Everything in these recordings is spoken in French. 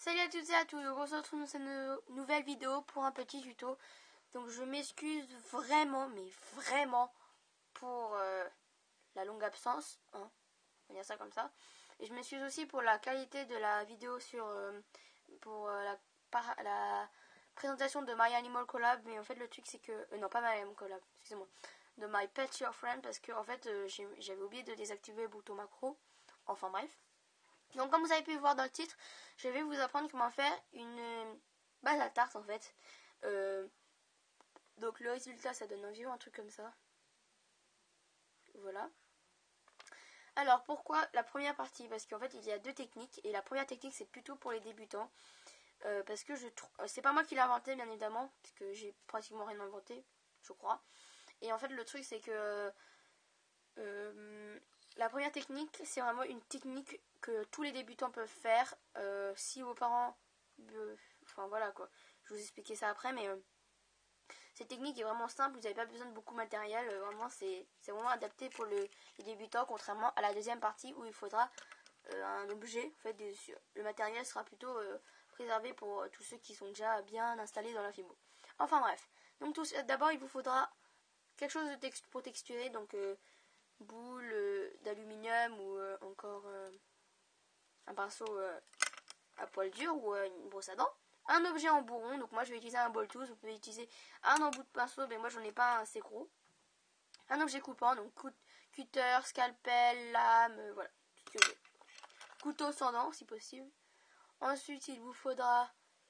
Salut à toutes et à tous, on se retrouve dans cette nouvelle vidéo pour un petit tuto. Donc je m'excuse vraiment, mais vraiment pour la longue absence, hein, on va dire ça comme ça. Et je m'excuse aussi pour la qualité de la vidéo pour la présentation de My Animal Collab. Mais en fait le truc c'est que, non pas My Animal Collab, excusez-moi, de My Pet Your Friend, parce que en fait j'avais oublié de désactiver le bouton macro, enfin bref. Donc comme vous avez pu le voir dans le titre, je vais vous apprendre comment faire une base à tarte en fait. Donc le résultat ça donne environ un truc comme ça. Voilà. Alors pourquoi la première partie? Parce qu'en fait il y a deux techniques et la première technique c'est plutôt pour les débutants. Parce que c'est pas moi qui l'ai inventé bien évidemment, parce que j'ai pratiquement rien inventé, je crois. Et en fait le truc c'est que la première technique, c'est vraiment une technique que tous les débutants peuvent faire. Si vos parents... enfin voilà quoi. Je vais vous expliquer ça après, mais cette technique est vraiment simple. Vous n'avez pas besoin de beaucoup de matériel. Vraiment, c'est vraiment adapté pour les débutants, contrairement à la deuxième partie où il faudra un objet. En fait, le matériel sera plutôt préservé pour tous ceux qui sont déjà bien installés dans la fibre. Enfin bref. Donc d'abord, il vous faudra quelque chose pour texturer. Donc boule d'aluminium ou encore un pinceau à poil dur ou une brosse à dents, un objet en bourron. Donc moi je vais utiliser un ball tools, vous pouvez utiliser un embout de pinceau, mais moi j'en ai pas un assez gros. Un objet coupant, donc cutter, scalpel, lame, voilà, tout ce que j'ai. Couteau sans dents si possible. Ensuite il vous faudra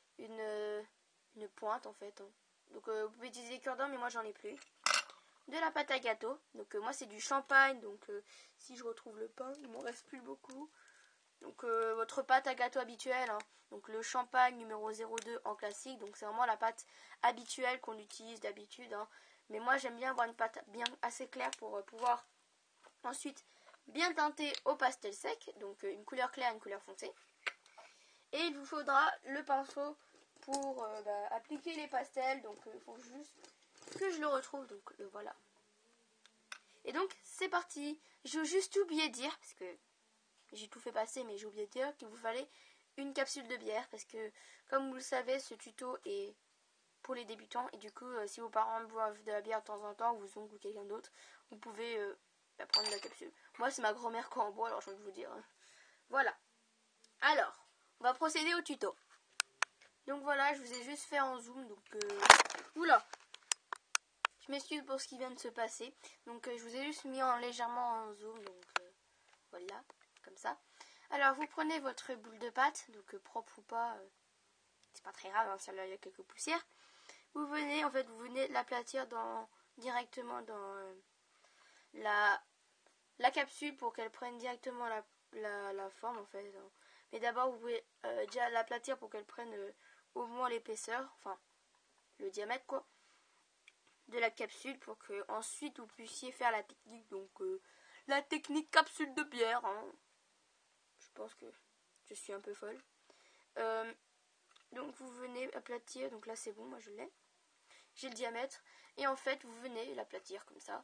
une pointe en fait, hein. Donc vous pouvez utiliser des cure-dents, mais moi j'en ai plus. De la pâte à gâteau, donc moi c'est du champagne, donc si je retrouve le pain, il m'en reste plus beaucoup. Donc votre pâte à gâteau habituelle, hein. Donc le champagne numéro 02 en classique, donc c'est vraiment la pâte habituelle qu'on utilise d'habitude, hein. Mais moi j'aime bien avoir une pâte bien assez claire pour pouvoir ensuite bien teinter au pastel sec, donc une couleur claire, une couleur foncée. Et il vous faudra le pinceau pour appliquer les pastels, donc il faut juste que je le retrouve, donc voilà. Et donc c'est parti. J'ai juste oublié de dire, parce que j'ai tout fait passer, mais j'ai oublié de dire qu'il vous fallait une capsule de bière, parce que comme vous le savez, ce tuto est pour les débutants, et du coup si vos parents boivent de la bière de temps en temps, ou vos oncles ou quelqu'un d'autre, vous pouvez prendre la capsule. Moi c'est ma grand-mère qui en boit, alors je vais vous dire. Voilà. Alors, on va procéder au tuto. Donc voilà, je vous ai juste fait en zoom, donc oula, je m'excuse pour ce qui vient de se passer. Donc je vous ai juste mis légèrement en zoom, donc voilà, comme ça. Alors vous prenez votre boule de pâte, donc propre ou pas, c'est pas très grave, hein, si il y a quelques poussières. Vous venez l'aplatir directement dans la capsule pour qu'elle prenne directement la forme en fait. Mais d'abord vous pouvez déjà l'aplatir pour qu'elle prenne au moins l'épaisseur, enfin le diamètre quoi, de la capsule, pour que ensuite vous puissiez faire la technique, donc la technique capsule de bière, hein. Je pense que je suis un peu folle. Donc vous venez aplatir, donc là c'est bon, moi je l'ai. J'ai le diamètre, et en fait vous venez l'aplatir comme ça.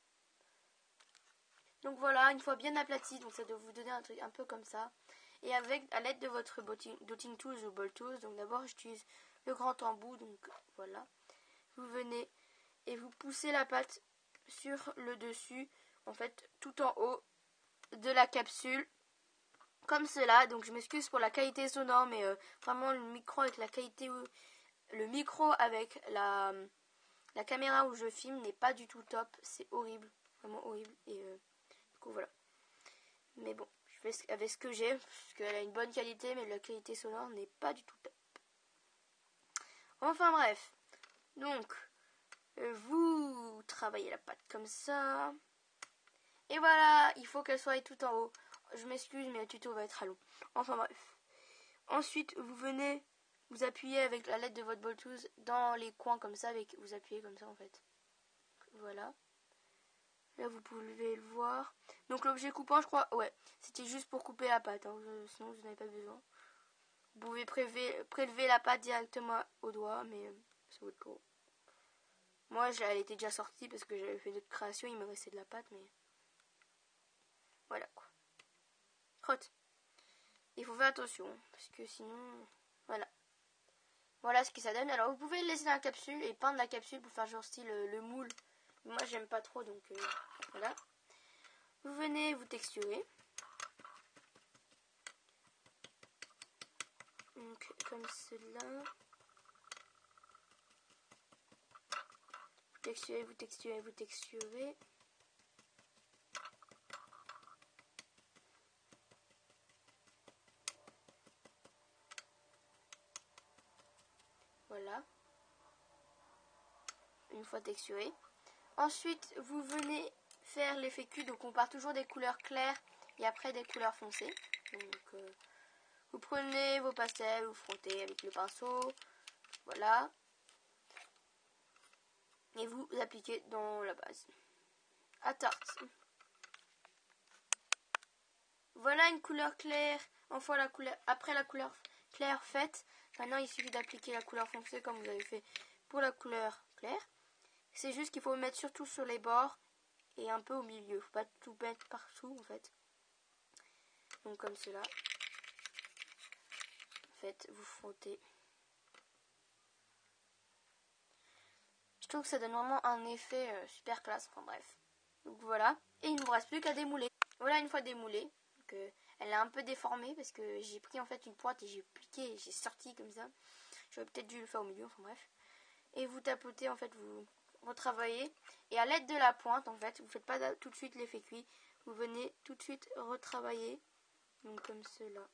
Donc voilà, une fois bien aplati, donc ça doit vous donner un truc un peu comme ça. Et à l'aide de votre dotting tools ou ball tools, donc d'abord j'utilise le grand embout, donc voilà. Vous venez et vous poussez la pâte sur le dessus, en fait tout en haut de la capsule, comme cela. Donc je m'excuse pour la qualité sonore, mais vraiment le micro avec la caméra où je filme n'est pas du tout top, c'est horrible, vraiment horrible. Et du coup voilà. Mais bon, je fais avec ce que j'ai, parce qu'elle a une bonne qualité, mais la qualité sonore n'est pas du tout top. Enfin bref, donc vous travaillez la pâte comme ça. Et voilà, il faut qu'elle soit tout en haut. Je m'excuse, mais le tuto va être à long. Enfin bref. Ensuite, vous appuyez avec la l'aide de votre ball tools dans les coins comme ça, vous appuyez comme ça en fait. Voilà. Là, vous pouvez le voir. Donc l'objet coupant, je crois, ouais, c'était juste pour couper la pâte, hein. Sinon vous n'avez pas besoin. Vous pouvez prélever la pâte directement au doigt, mais c'est votre tour. Moi, elle était déjà sortie parce que j'avais fait d'autres créations, il me restait de la pâte, mais voilà quoi. Crotte. Il faut faire attention, parce que sinon Voilà ce que ça donne. Alors vous pouvez le laisser dans la capsule et peindre la capsule pour faire genre style le moule. Moi j'aime pas trop donc voilà. Vous venez vous texturer. Donc comme cela. Vous texturez, vous texturez, vous texturez. Voilà. Une fois texturé. Ensuite, vous venez faire l'effet cul. Donc, on part toujours des couleurs claires et après des couleurs foncées. Donc, vous prenez vos pastels, vous frottez avec le pinceau. Voilà. Et vous appliquez dans la base. À tarte. Voilà une couleur claire. Enfin, après la couleur claire faite. Maintenant, il suffit d'appliquer la couleur foncée comme vous avez fait pour la couleur claire. C'est juste qu'il faut mettre surtout sur les bords et un peu au milieu. Faut pas tout mettre partout en fait. Donc comme cela. En fait, vous frottez. Je trouve que ça donne vraiment un effet super classe. Enfin bref. Donc voilà. Et il ne vous reste plus qu'à démouler. Voilà une fois démoulée. Donc, elle est un peu déformée parce que j'ai pris en fait une pointe et j'ai pliqué et j'ai sorti comme ça. J'aurais peut-être dû le faire au milieu. Enfin bref. Et vous tapotez en fait, vous retravaillez. Et à l'aide de la pointe en fait, vous faites pas tout de suite l'effet cuit. Vous venez tout de suite retravailler. Donc comme cela.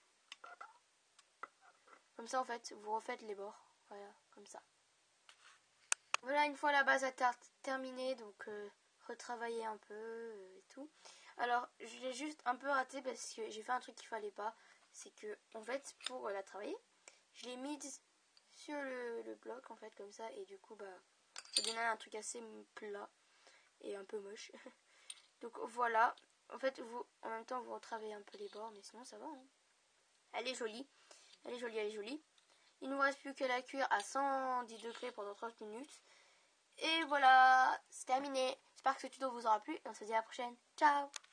Comme ça en fait, vous refaites les bords. Voilà, comme ça. Voilà, une fois la base à tarte terminée, donc retravailler un peu et tout. Alors, je l'ai juste un peu raté parce que j'ai fait un truc qu'il fallait pas. C'est que, en fait, pour la travailler, je l'ai mise sur le bloc, en fait, comme ça. Et du coup, bah, ça donnait un truc assez plat et un peu moche. Donc voilà. En fait, vous, en même temps, vous retravaillez un peu les bords, mais sinon, ça va. Hein. Elle est jolie. Elle est jolie, elle est jolie. Il ne vous reste plus que la cuire à 110 degrés pendant 30 minutes. Et voilà, c'est terminé. J'espère que ce tuto vous aura plu et on se dit à la prochaine. Ciao!